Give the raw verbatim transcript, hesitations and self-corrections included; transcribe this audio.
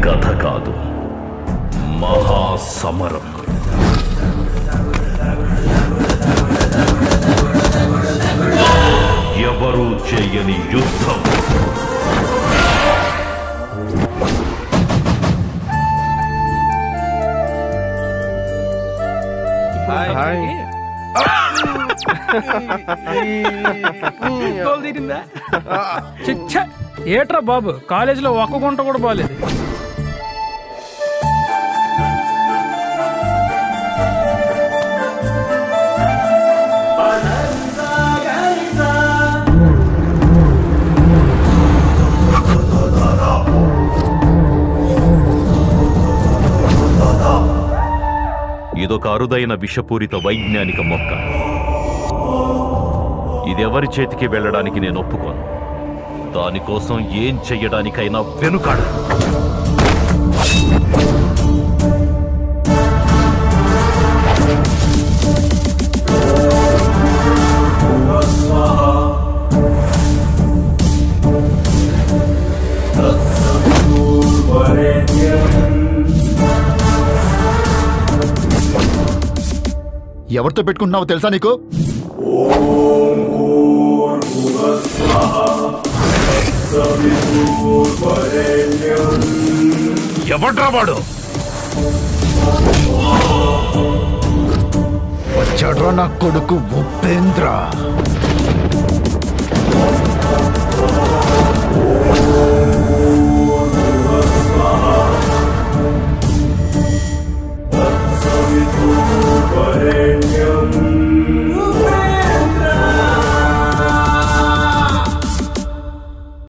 కథ కాదు, మహాసమరం. ఎవరూ చేయని యుద్ధం. ఏట్రా బాబు, కాలేజీలో ఒక్క గుంట కూడా బాలేదు. ఇదొక అరుదైన విషపూరిత వైజ్ఞానిక మొక్క. ఇదెవరి చేతికి వెళ్ళడానికి నేను ఒప్పుకోను. దానికోసం ఏం చెయ్యడానికైనా వెనుకాడ. ఎవరితో పెట్టుకుంటున్నావో తెలుసా నీకు? ఎవడ్రా వాడు? వచ్చాడ్రా నా కొడుకు ఉపేంద్ర.